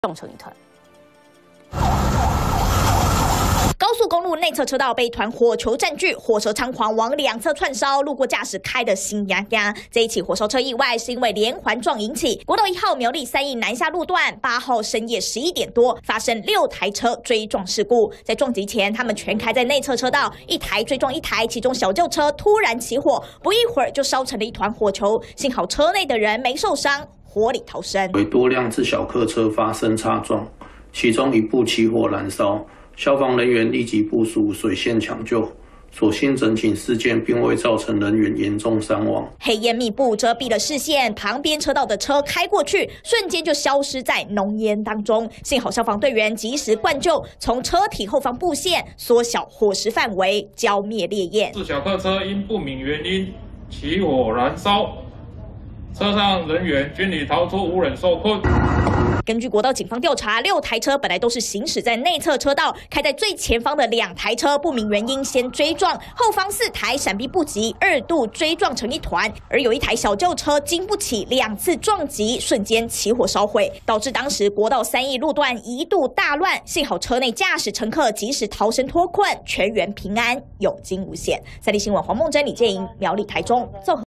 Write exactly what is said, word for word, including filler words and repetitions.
撞成一团。高速公路内侧车道被一团火球占据，火舌猖狂往两侧窜烧，路过驾驶开得心压压。这一起火烧车意外是因为连环撞引起。国道一号苗栗三义南下路段，八号深夜十一点多发生六台车追撞事故。在撞击前，他们全开在内侧车道，一台追撞一台，其中小轿车突然起火，不一会儿就烧成了一团火球。幸好车内的人没受伤，火里逃生。 为多辆自小客车发生擦撞，其中一部起火燃烧。 消防人员立即部署水线抢救，所幸整起事件并未造成人员严重伤亡。 黑烟密布遮蔽了视线，旁边车道的车开过去，瞬间就消失在浓烟当中。幸好消防队员及时灌救，从车体后方布线缩小火势范围，浇灭烈焰。 自小客车因不明原因起火燃烧，车上人员均已逃出，无人受困。 根据国道警方调查，六台车本来都是行驶在内侧车道，开在最前方的两台车不明原因先追撞，后方四台闪避不及，二度追撞成一团。而有一台小轿车经不起两次撞击，瞬间起火烧毁，导致当时国道三义路段一度大乱。幸好车内驾驶乘客及时逃生脱困，全员平安，有惊无险。三立新闻黄梦珍、李建莹，苗栗台中综合。